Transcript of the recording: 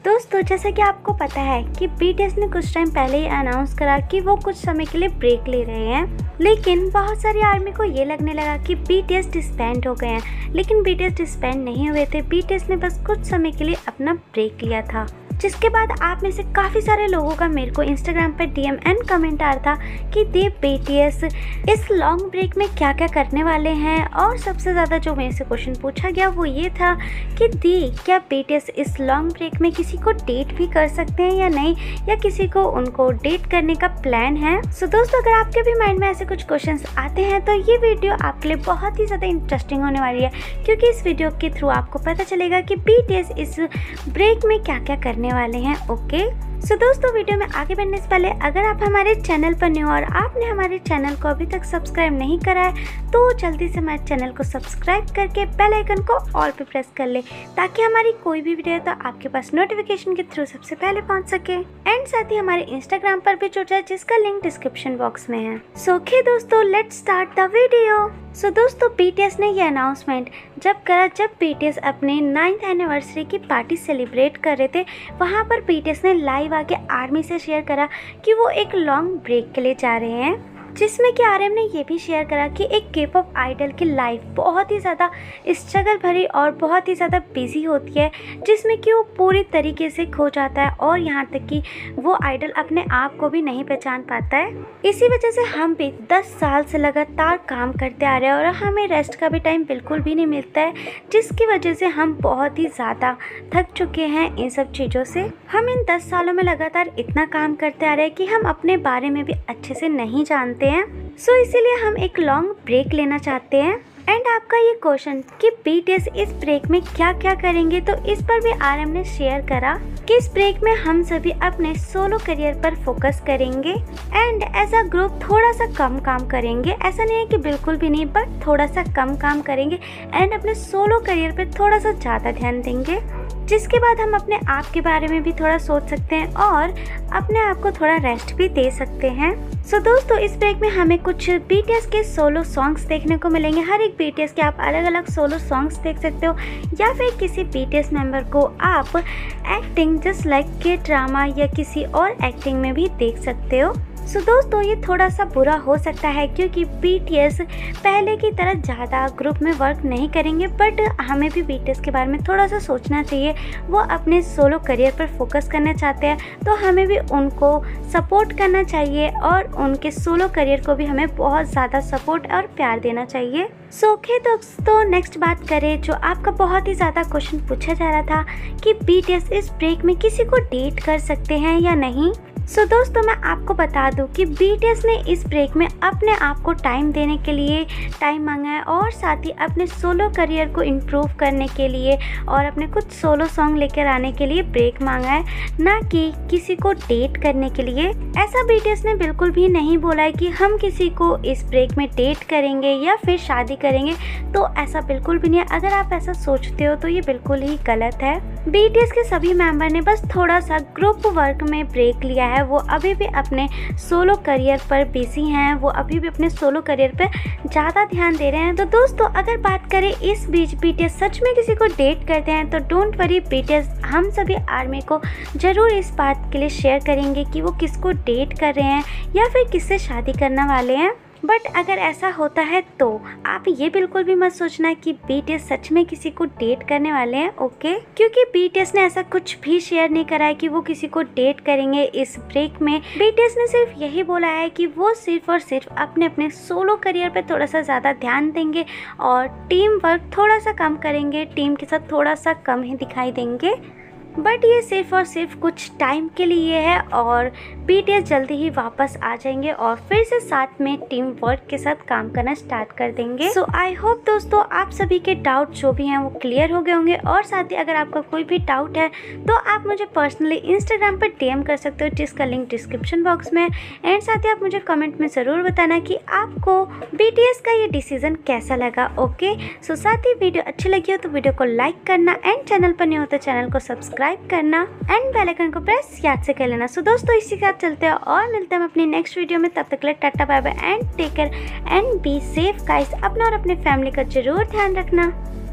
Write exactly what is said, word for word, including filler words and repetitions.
दोस्तों जैसा कि आपको पता है कि बीटीएस ने कुछ टाइम पहले ही अनाउंस करा कि वो कुछ समय के लिए ब्रेक ले रहे हैं, लेकिन बहुत सारी आर्मी को ये लगने लगा कि बीटीएस डिसबैंड हो गए हैं, लेकिन बीटीएस डिसबैंड नहीं हुए थे। बीटीएस ने बस कुछ समय के लिए अपना ब्रेक लिया था, जिसके बाद आप में से काफ़ी सारे लोगों का मेरे को इंस्टाग्राम पर डीएम एंड कमेंट आ रहा था कि दी बीटीएस इस लॉन्ग ब्रेक में क्या क्या करने वाले हैं। और सबसे ज़्यादा जो मेरे से क्वेश्चन पूछा गया वो ये था कि दी क्या बीटीएस इस लॉन्ग ब्रेक में किसी को डेट भी कर सकते हैं या नहीं, या किसी को उनको डेट करने का प्लान है। सो so, दोस्तों अगर आपके भी माइंड में ऐसे कुछ क्वेश्चन आते हैं तो ये वीडियो आपके लिए बहुत ही ज़्यादा इंटरेस्टिंग होने वाली है, क्योंकि इस वीडियो के थ्रू आपको पता चलेगा कि बीटीएस इस ब्रेक में क्या क्या करने वाले हैं। ओके सो so, दोस्तों वीडियो में आगे बढ़ने से पहले अगर आप हमारे चैनल पर न्यू और आपने हमारे चैनल को अभी तक सब्सक्राइब नहीं करा है तो जल्दी से हमारे चैनल को सब्सक्राइब करके बेल आइकन को ऑल पे प्रेस कर ले, ताकि हमारी कोई भी वीडियो तो आपके पास नोटिफिकेशन के थ्रू सबसे पहले पहुंच सके। एंड साथ ही हमारे इंस्टाग्राम पर भी जुड़ जाए, जिसका लिंक डिस्क्रिप्शन बॉक्स में है। सो ओके दोस्तों let's start the video. So दोस्तों बीटीएस ने ये अनाउंसमेंट जब करा जब बीटीएस अपने नाइन्थ एनिवर्सरी की पार्टी सेलिब्रेट कर रहे थे, वहाँ पर बीटीएस ने लाइव आके आर्मी से शेयर करा कि वो एक लॉन्ग ब्रेक के लिए जा रहे हैं, जिसमें कि आरएम ने ये भी शेयर करा कि एक के पॉप आइडल की लाइफ बहुत ही ज़्यादा स्ट्रगल भरी और बहुत ही ज़्यादा बिजी होती है, जिसमें कि वो पूरी तरीके से खो जाता है और यहाँ तक कि वो आइडल अपने आप को भी नहीं पहचान पाता है। इसी वजह से हम भी दस साल से लगातार काम करते आ रहे हैं और हमें रेस्ट का भी टाइम बिल्कुल भी नहीं मिलता है, जिसकी वजह से हम बहुत ही ज़्यादा थक चुके हैं इन सब चीज़ों से। हम इन दस सालों में लगातार इतना काम करते आ रहे हैं कि हम अपने बारे में भी अच्छे से नहीं जानते हैं। सो so, इसीलिए हम एक लॉन्ग ब्रेक लेना चाहते हैं। एंड आपका ये क्वेश्चन कि बीटीएस इस ब्रेक में क्या क्या करेंगे, तो इस पर भी आरएम ने शेयर करा कि इस ब्रेक में हम सभी अपने सोलो करियर पर फोकस करेंगे एंड एज अ ग्रुप थोड़ा सा कम काम करेंगे। ऐसा नहीं है कि बिल्कुल भी नहीं, बट थोड़ा सा कम काम करेंगे एंड अपने सोलो करियर पर थोड़ा सा ज़्यादा ध्यान देंगे, जिसके बाद हम अपने आप के बारे में भी थोड़ा सोच सकते हैं और अपने आप को थोड़ा रेस्ट भी दे सकते हैं। सो so, दोस्तों इस ब्रेक में हमें कुछ बीटीएस के सोलो सॉन्ग्स देखने को मिलेंगे। हर एक बीटीएस के आप अलग अलग सोलो सॉन्ग्स देख सकते हो, या फिर किसी बीटीएस मेंबर को आप acting just like K drama या किसी और एक्टिंग में भी देख सकते हो। सो so, दोस्तों ये थोड़ा सा बुरा हो सकता है क्योंकि बीटीएस पहले की तरह ज़्यादा ग्रुप में वर्क नहीं करेंगे, बट हमें भी बीटीएस के बारे में थोड़ा सा सोचना चाहिए। वो अपने सोलो करियर पर फोकस करना चाहते हैं, तो हमें भी उनको सपोर्ट करना चाहिए और उनके सोलो करियर को भी हमें बहुत ज़्यादा सपोर्ट और प्यार देना चाहिए। सो ओके दोस्तों नेक्स्ट बात करें, जो आपका बहुत ही ज़्यादा क्वेश्चन पूछा जा रहा था कि बीटीएस इस ब्रेक में किसी को डेट कर सकते हैं या नहीं। सो so, दोस्तों मैं आपको बता दूं कि बीटीएस ने इस ब्रेक में अपने आप को टाइम देने के लिए टाइम मांगा है और साथ ही अपने सोलो करियर को इम्प्रूव करने के लिए और अपने कुछ सोलो सॉन्ग लेकर आने के लिए ब्रेक मांगा है, ना कि किसी को डेट करने के लिए। ऐसा बीटीएस ने बिल्कुल भी नहीं बोला है कि हम किसी को इस ब्रेक में डेट करेंगे या फिर शादी करेंगे, तो ऐसा बिल्कुल भी नहीं है। अगर आप ऐसा सोचते हो तो ये बिल्कुल ही गलत है। बीटीएस के सभी मेंबर ने बस थोड़ा सा ग्रुप वर्क में ब्रेक लिया है, वो अभी भी अपने सोलो करियर पर बिजी हैं, वो अभी भी अपने सोलो करियर पर ज़्यादा ध्यान दे रहे हैं। तो दोस्तों अगर बात करें इस बीच बीटीएस सच में किसी को डेट करते हैं तो डोंट वरी, बीटीएस हम सभी आर्मी को ज़रूर इस बात के लिए शेयर करेंगे कि वो किसको डेट कर रहे हैं या फिर किससे शादी करने वाले हैं। बट अगर ऐसा होता है तो आप ये बिल्कुल भी मत सोचना कि बीटीएस सच में किसी को डेट करने वाले हैं। ओके क्योंकि बीटीएस ने ऐसा कुछ भी शेयर नहीं करा है कि वो किसी को डेट करेंगे इस ब्रेक में। बीटीएस ने सिर्फ यही बोला है कि वो सिर्फ और सिर्फ अपने अपने सोलो करियर पे थोड़ा सा ज़्यादा ध्यान देंगे और टीम वर्क थोड़ा सा कम करेंगे, टीम के साथ थोड़ा सा कम ही दिखाई देंगे। बट ये सिर्फ और सिर्फ कुछ टाइम के लिए है और बीटीएस जल्दी ही वापस आ जाएंगे और फिर से साथ में टीम वर्क के साथ काम करना स्टार्ट कर देंगे। सो आई होप दोस्तों आप सभी के डाउट जो भी हैं वो क्लियर हो गए होंगे, और साथ ही अगर आपका कोई भी डाउट है तो आप मुझे पर्सनली इंस्टाग्राम पर डीएम कर सकते हो, जिसका लिंक डिस्क्रिप्शन बॉक्स में। एंड साथ ही आप मुझे कमेंट में ज़रूर बताना कि आपको बीटीएस का ये डिसीजन कैसा लगा। ओके सो साथ ही वीडियो अच्छी लगी हो तो वीडियो को लाइक करना, एंड चैनल पर नहीं हो तो चैनल को सब्सक्राइब करना एंड बेल आइकन को प्रेस याद से कर लेना। सो दोस्तों इसी के साथ चलते हैं और मिलते हैं अपनी नेक्स्ट वीडियो में। तब तक के लिए tata bye bye and take care and be safe guys. अपना और अपने फैमिली का जरूर ध्यान रखना।